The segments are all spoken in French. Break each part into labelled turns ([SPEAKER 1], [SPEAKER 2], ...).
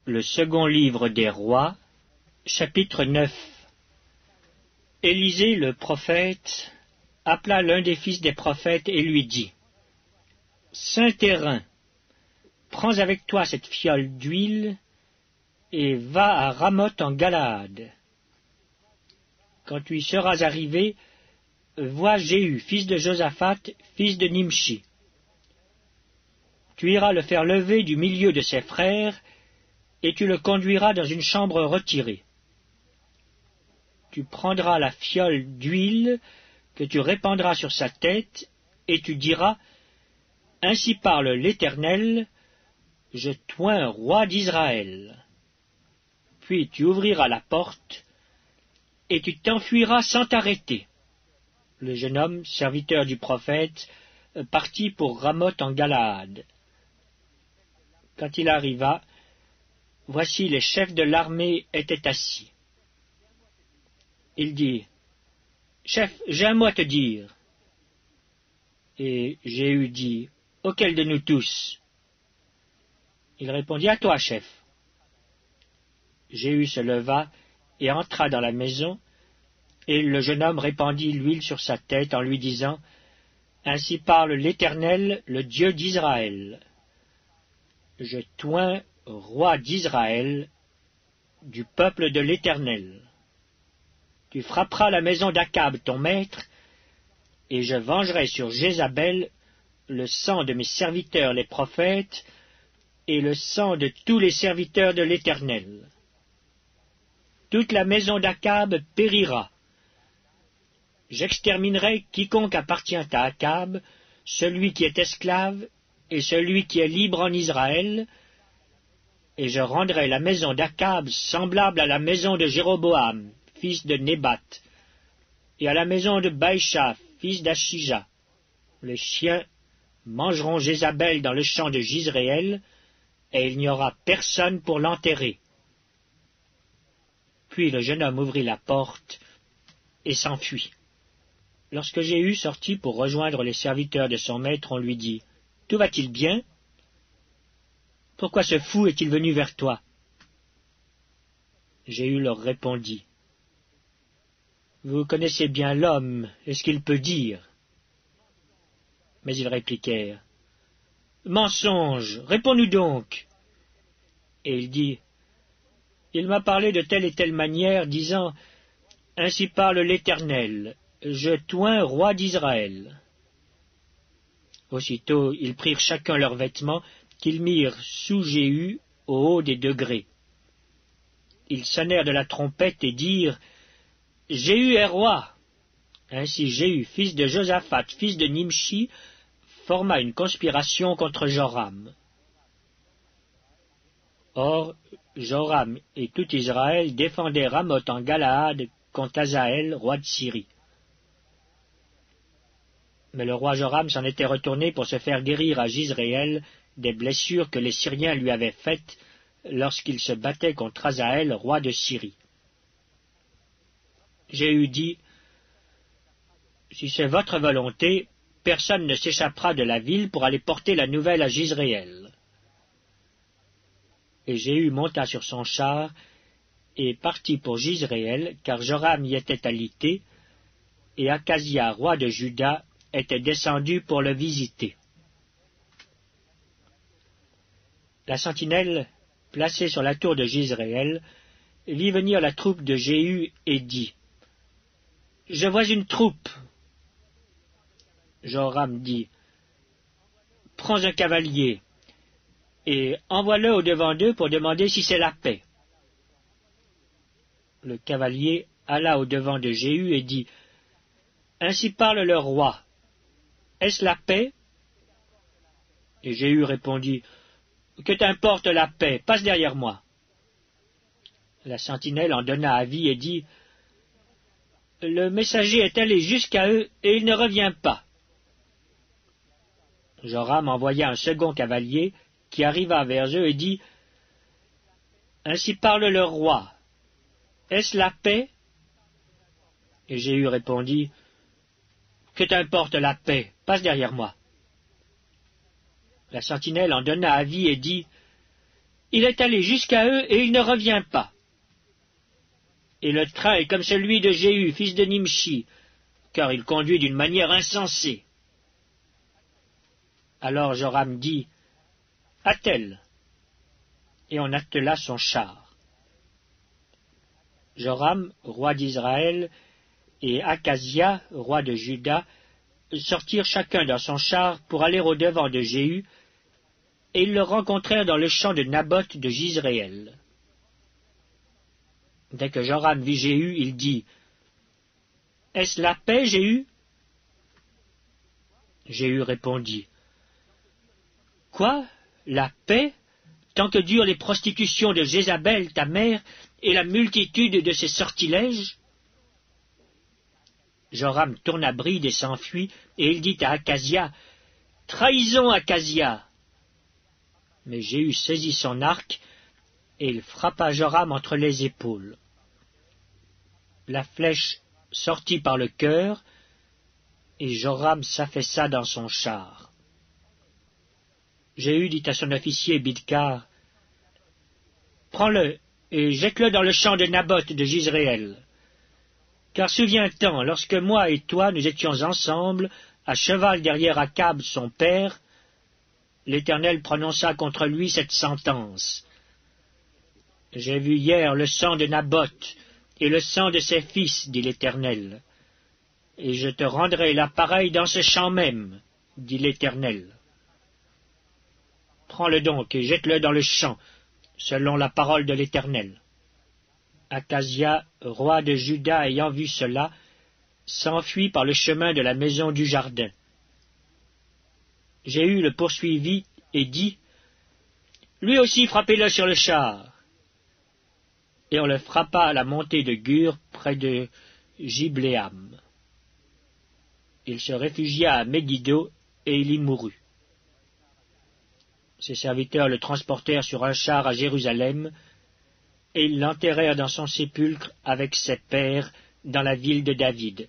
[SPEAKER 1] Le second livre des rois, chapitre 9. Élisée le prophète appela l'un des fils des prophètes et lui dit: Saint-Hérin, prends avec toi cette fiole d'huile et va à Ramoth en Galaad. Quand tu y seras arrivé, vois Jéhu, fils de Josaphat, fils de Nimshi. Tu iras le faire lever du milieu de ses frères, et tu le conduiras dans une chambre retirée. Tu prendras la fiole d'huile que tu répandras sur sa tête, et tu diras: Ainsi parle l'Éternel, je t'oins roi d'Israël. Puis tu ouvriras la porte, et tu t'enfuiras sans t'arrêter. Le jeune homme, serviteur du prophète, partit pour Ramoth en Galaad. Quand il arriva, voici les chefs de l'armée étaient assis. Il dit: Chef, j'ai un mot à te dire. Et Jéhu dit: Auquel de nous tous? Il répondit: À toi, chef. Jéhu se leva et entra dans la maison, et le jeune homme répandit l'huile sur sa tête en lui disant: Ainsi parle l'Éternel, le Dieu d'Israël. Je t'oins roi d'Israël, du peuple de l'Éternel. Tu frapperas la maison d'Akab, ton maître, et je vengerai sur Jézabel le sang de mes serviteurs les prophètes, et le sang de tous les serviteurs de l'Éternel. Toute la maison d'Akab périra. J'exterminerai quiconque appartient à Akab, celui qui est esclave et celui qui est libre en Israël, et je rendrai la maison d'Akab semblable à la maison de Jéroboam, fils de Nébat, et à la maison de Baïcha, fils d'Achija. Les chiens mangeront Jézabel dans le champ de Jizréel, et il n'y aura personne pour l'enterrer. Puis le jeune homme ouvrit la porte et s'enfuit. Lorsque Jéhu sortit pour rejoindre les serviteurs de son maître, on lui dit: Tout va-t-il bien? Pourquoi ce fou est-il venu vers toi? Jéhu leur répondit: Vous connaissez bien l'homme et ce qu'il peut dire. Mais ils répliquèrent: Mensonge, réponds-nous donc. Et il dit: Il m'a parlé de telle et telle manière, disant: Ainsi parle l'Éternel, je t'oins roi d'Israël. Aussitôt ils prirent chacun leurs vêtements, qu'ils mirent sous Jéhu au haut des degrés. Ils sonnèrent de la trompette et dirent: Jéhu est roi. Ainsi Jéhu, fils de Josaphat, fils de Nimshi, forma une conspiration contre Joram. Or, Joram et tout Israël défendaient Ramoth en Galaad contre Hazaël, roi de Syrie. Mais le roi Joram s'en était retourné pour se faire guérir à Jizréel des blessures que les Syriens lui avaient faites lorsqu'il se battait contre Hazaël, roi de Syrie. Jéhu dit: Si c'est votre volonté, personne ne s'échappera de la ville pour aller porter la nouvelle à Jizréel. Et Jéhu monta sur son char et partit pour Jizréel, car Joram y était alité, et Akazia, roi de Juda, était descendu pour le visiter. La sentinelle, placée sur la tour de Jizréel, vit venir la troupe de Jéhu et dit: Je vois une troupe. Joram dit: Prends un cavalier, et envoie-le au-devant d'eux pour demander si c'est la paix. Le cavalier alla au-devant de Jéhu et dit: Ainsi parle le roi. Est-ce la paix? Et Jéhu répondit: Que t'importe la paix, passe derrière moi. La sentinelle en donna avis et dit: Le messager est allé jusqu'à eux et il ne revient pas. Joram envoya un second cavalier qui arriva vers eux et dit: Ainsi parle le roi. Est-ce la paix? Et Jéhu répondit: Que t'importe la paix, passe derrière moi. La sentinelle en donna avis et dit: il est allé jusqu'à eux et il ne revient pas. Et le train est comme celui de Jéhu, fils de Nimshi, car il conduit d'une manière insensée. » Alors Joram dit, « Attelle !» Et on attela son char. Joram, roi d'Israël, et Akazia, roi de Juda, sortirent chacun dans son char pour aller au-devant de Jéhu, et ils le rencontrèrent dans le champ de Naboth de Jizréel. Dès que Joram vit Jéhu, il dit, « Est-ce la paix, Jéhu ?» Jéhu répondit, « Quoi, la paix, tant que durent les prostitutions de Jézabel, ta mère, et la multitude de ses sortilèges ?» Joram tourna bride et s'enfuit, et il dit à Akazia, « Trahison, Akazia !» Mais Jéhu saisit son arc, et il frappa Joram entre les épaules. La flèche sortit par le cœur, et Joram s'affaissa dans son char. Jéhu dit à son officier Bidkar, « Prends-le et jette-le dans le champ de Naboth de Jizréel. Car souviens-t'en, lorsque moi et toi nous étions ensemble, à cheval derrière Akab son père, l'Éternel prononça contre lui cette sentence. J'ai vu hier le sang de Naboth et le sang de ses fils, dit l'Éternel, et je te rendrai la pareille dans ce champ même, dit l'Éternel. Prends-le donc et jette-le dans le champ, selon la parole de l'Éternel. » Akazia, roi de Juda, ayant vu cela, s'enfuit par le chemin de la maison du jardin. Jéhu le poursuivit et dit, « Lui aussi frappez-le sur le char. » Et on le frappa à la montée de Gur, près de Gibléam. Il se réfugia à Megiddo, et il y mourut. Ses serviteurs le transportèrent sur un char à Jérusalem, et ils l'enterrèrent dans son sépulcre avec ses pères dans la ville de David.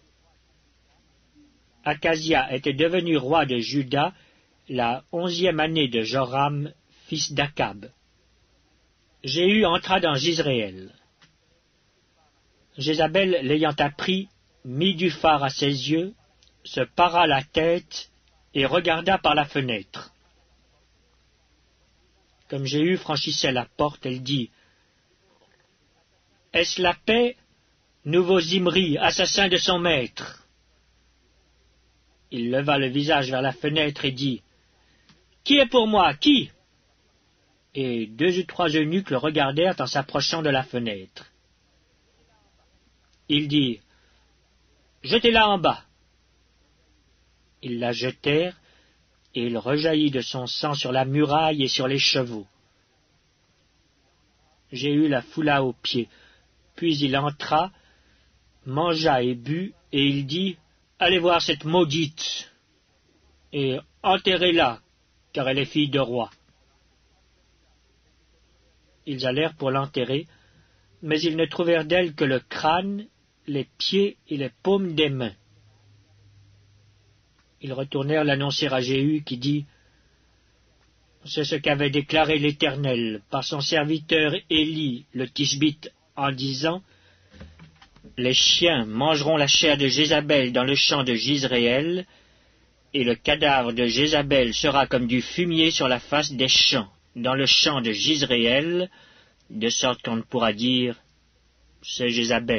[SPEAKER 1] Akazia était devenu roi de Juda la 11e année de Joram, fils d'Akab. Jéhu entra dans Jizréel. Jézabel, l'ayant appris, mit du fard à ses yeux, se para la tête et regarda par la fenêtre. Comme Jéhu franchissait la porte, elle dit, « Est-ce la paix, nouveau Zimri, assassin de son maître ?» Il leva le visage vers la fenêtre et dit, « Qui est pour moi, qui ?» Et 2 ou 3 eunuques le regardèrent en s'approchant de la fenêtre. Il dit, « Jetez-la en bas. » Ils la jetèrent, et il rejaillit de son sang sur la muraille et sur les chevaux. Jéhu la foula aux pieds. Puis il entra, mangea et but, et il dit, « Allez voir cette maudite, et enterrez-la, car elle est fille de roi. » Ils allèrent pour l'enterrer, mais ils ne trouvèrent d'elle que le crâne, les pieds et les paumes des mains. Ils retournèrent l'annoncer à Jéhu, qui dit, « C'est ce qu'avait déclaré l'Éternel par son serviteur Élie le Tishbite, en disant, « Les chiens mangeront la chair de Jézabel dans le champ de Jizréel, et le cadavre de Jézabel sera comme du fumier sur la face des champs, dans le champ de Jizréel, de sorte qu'on ne pourra dire, c'est Jézabel. »